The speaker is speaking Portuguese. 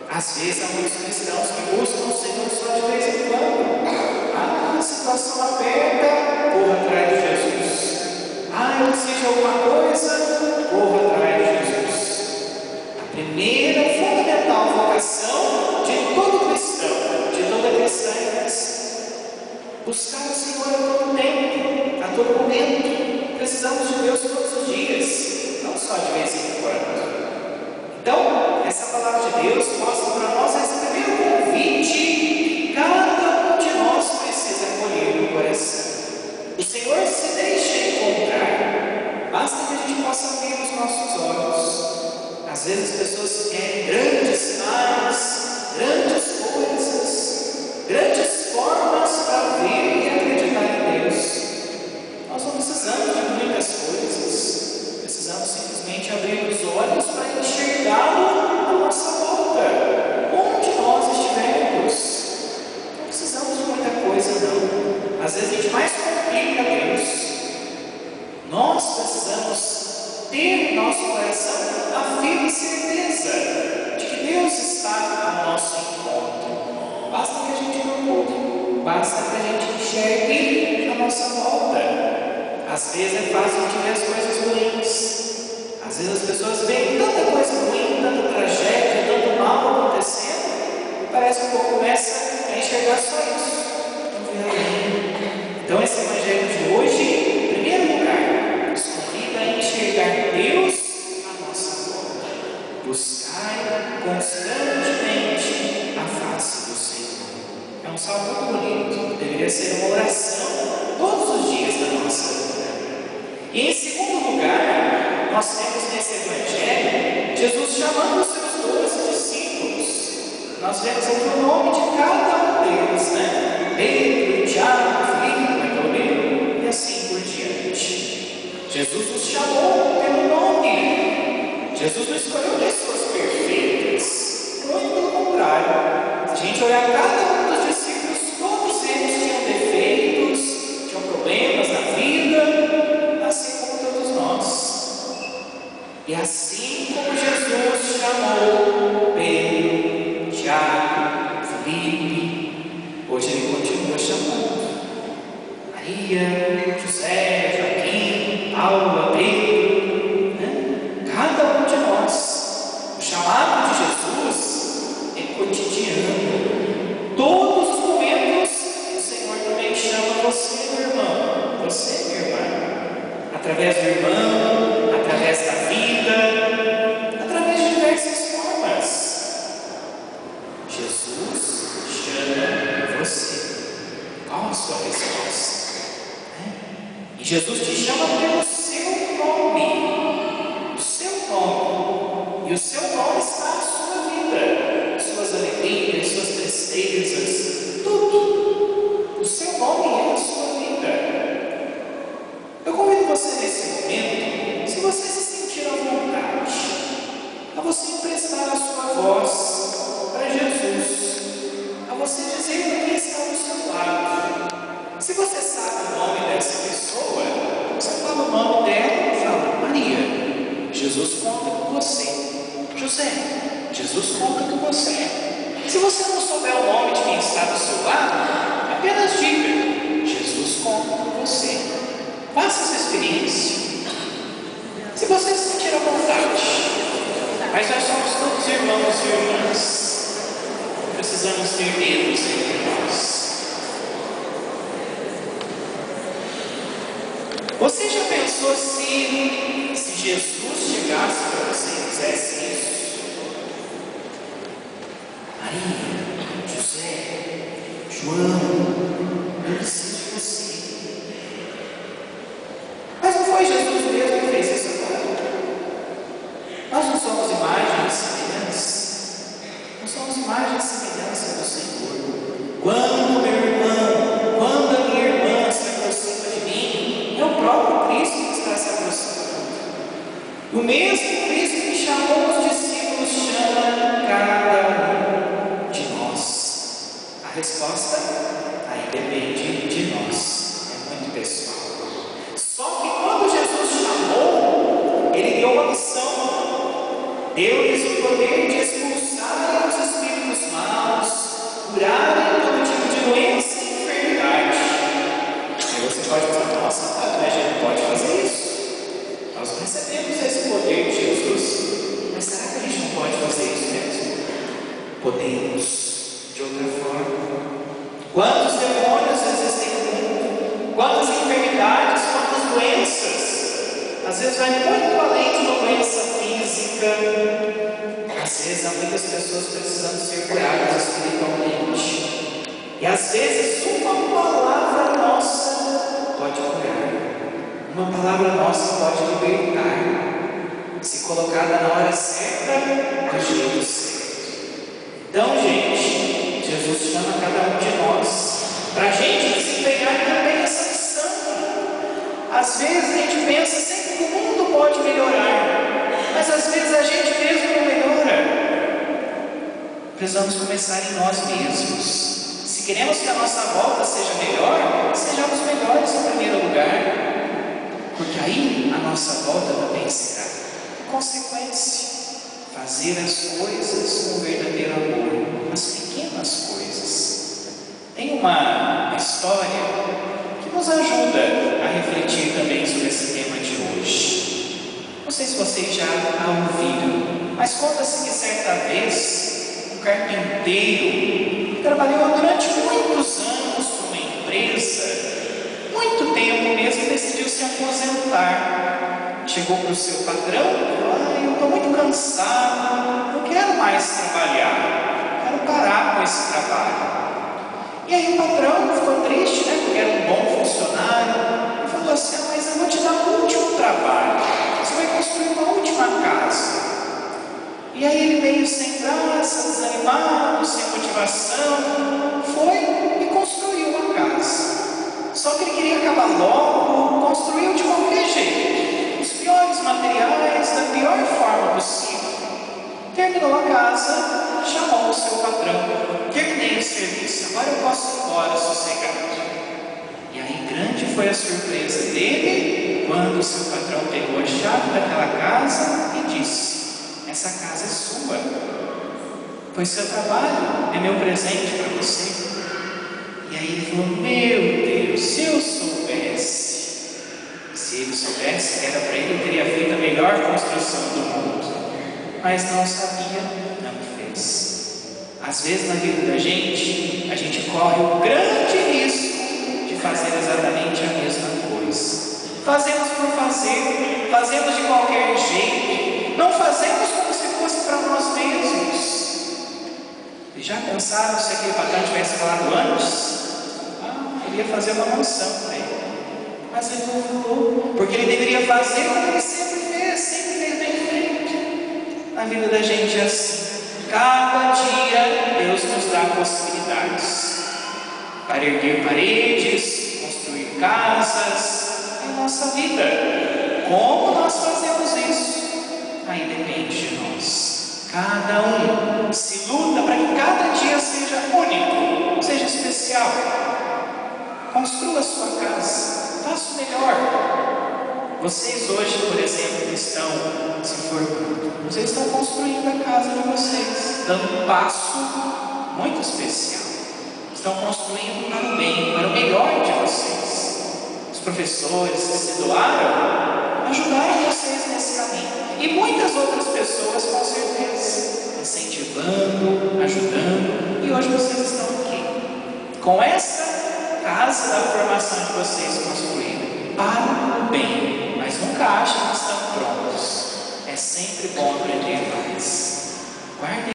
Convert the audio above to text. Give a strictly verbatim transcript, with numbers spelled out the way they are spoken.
Às vezes há muitos cristãos que buscam o Senhor só de vez em quando. Ah, a situação aperta, corra atrás de Jesus. Ah, eu preciso de alguma coisa, corra atrás de Jesus. A primeira fundamental vocação de todo cristão, de toda cristã, é essa: buscar o Senhor a todo tempo, a todo momento. Precisamos de Deus todos os dias, não só de vez em quando. Então, essa palavra de Deus mostra para nós esse primeiro convite que cada um de nós precisa acolher no coração. O Senhor se deixa encontrar, basta que a gente possa abrir os nossos olhos. Às vezes as pessoas querem grandes sinais, grandes coisas, grandes formas para ver e acreditar em Deus. Nós não precisamos de muitas coisas, precisamos simplesmente abrir os olhos para enxergá-lo à nossa volta, onde nós estivermos. Não precisamos de muita coisa, não. Às vezes a gente mais complica Deus. Nós precisamos ter no nosso coração a firme certeza de que Deus está ao nosso encontro. Basta que a gente procure, basta que a gente enxergue a nossa volta. Às vezes é fácil de ver as coisas ruins. Às vezes as pessoas veem tanta coisa ruim, tanta tragédia, tanto mal acontecendo, e parece que o povo começa a enxergar só isso. Não vê além. Então esse evangelho de hoje, em primeiro lugar, nos convida a enxergar Deus à nossa volta. Buscar constantemente a face do Senhor. É um salmo muito bonito, deveria ser uma oração todos os dias da nossa vida. E em segundo lugar, nós temos nesse evangelho Jesus chamando os seus doze discípulos. Nós vemos aqui o nome de cada um deles, né? Pedro, Tiago, Filipe, Bartolomeu e assim por diante. Jesus nos chamou pelo nome. Jesus não escolheu pessoas perfeitas. Muito pelo contrário. Se a gente olhar cada um dos discípulos, todos eles tinham defeitos, tinham problemas na vida, assim como todos nós. E assim como Jesus chamou Pedro, Tiago, Filipe, hoje Ele continua chamando Maria, José, Joaquim, Paula, Pedro, né? Cada um de nós. O chamado de Jesus é cotidiano. Todos os momentos o Senhor também chama você, meu irmão, você, minha irmã, através do irmão, através da vida, através de diversas formas. Jesus chama você. Qual a sua resposta? Né? E Jesus te chama pelo seu nome. O seu nome. E o seu nome está na sua vida. Suas alegrias, suas tristezas, tudo. O seu nome é a sua vida. Eu convido você nesse momento, se você se sentir à vontade, a você emprestar a sua voz para Jesus, a você dizer quem está do seu lado. Se você sabe o nome dessa pessoa, você fala o nome dela e fala: Maria, Jesus conta com você. José, Jesus conta com você. Se você não souber o nome de quem está do seu lado, apenas diga: Jesus conta com você. Faça essa experiência. Se você se sentir à vontade, mas nós somos todos irmãos e irmãs, precisamos ter Deus entre nós. Você já pensou se, se Jesus chegasse para você e fizesse isso? Maria, José, João, eu preciso de você. Mas não foi Jesus mesmo que fez isso agora? Nós não somos imagem e semelhança. Nós somos imagem e semelhança do Senhor. Quando meu irmão, quando a minha irmã se aproxima de mim, é o próprio Cristo que está se aproximando. O mesmo Cristo que chamou os discípulos chama cada um de nós. A resposta aí depende de podemos de outra forma. Quantos demônios existem no mundo? Quantas enfermidades, quantas doenças? Às vezes vai muito além de uma doença física. Às vezes há muitas pessoas precisando ser curadas espiritualmente. E às vezes uma palavra nossa pode curar. Uma palavra nossa pode libertar, se colocada na hora certa, do jeito certo. Então, gente, Jesus chama cada um de nós para a gente desempenhar também essa missão. Às vezes a gente pensa sempre que o mundo pode melhorar, mas às vezes a gente mesmo não melhora. Precisamos começar em nós mesmos. Se queremos que a nossa volta seja melhor, sejamos melhores em primeiro lugar, porque aí a nossa volta também será consequência. Fazer as coisas com verdadeiro amor, as pequenas coisas. Tem uma história que nos ajuda a refletir também sobre esse tema de hoje. Não sei se vocês já a ouviram, mas conta-se que certa vez um carpinteiro que trabalhou durante muitos anos numa empresa, muito tempo mesmo, decidiu se aposentar. Chegou para o seu patrão e falou: ah, eu estou muito cansado, não quero mais trabalhar, quero parar com esse trabalho. E aí o patrão ficou triste, né, porque era um bom funcionário, e falou assim: ah, mas eu vou te dar um último trabalho, você vai construir uma última casa. E aí ele, meio sem graça, desanimado, sem motivação, foi e construiu uma casa. Só que ele queria acabar logo, construiu de qualquer jeito, os piores materiais, da pior forma possível. Terminou a casa, chamou o seu patrão: terminei o serviço, agora eu posso ir embora sossegado. E aí grande foi a surpresa dele, quando o seu patrão pegou a chave daquela casa e disse: essa casa é sua, foi seu trabalho, é meu presente para você. E aí ele falou: meu Deus, se eu soubesse, se ele soubesse que era para ele, ele teria feito a melhor construção do mundo. Mas não sabia, não fez. Às vezes na vida da gente, a gente corre o grande risco de fazer exatamente a mesma coisa. Fazemos por fazer, fazemos de qualquer jeito, não fazemos como se fosse para nós mesmos. E já pensaram se aquele patrão tivesse falado antes? Ah, ele ia fazer uma mansão para ele. Mas ele não falou, porque ele deveria fazer o que ele sempre fez, sempre fez bem feito. Na vida da gente é assim. Cada dia Deus nos dá possibilidades para erguer paredes, construir casas em nossa vida. Como nós fazemos isso? Aí depende de nós. Cada um se luta para que cada dia seja único, seja especial. Construa a sua casa, faça o melhor. Vocês hoje, por exemplo, estão se formando, vocês estão construindo a casa de vocês, dando um passo muito especial. Estão construindo para o bem, para o melhor de vocês. Os professores que se doaram ajudaram vocês nesse caminho. E muitas outras pessoas, com certeza, incentivando, ajudando. E hoje vocês estão aqui, com essa casa da formação de vocês construída, para o bem. Mas nunca achem que estão prontos. É sempre bom aprender mais. Guardem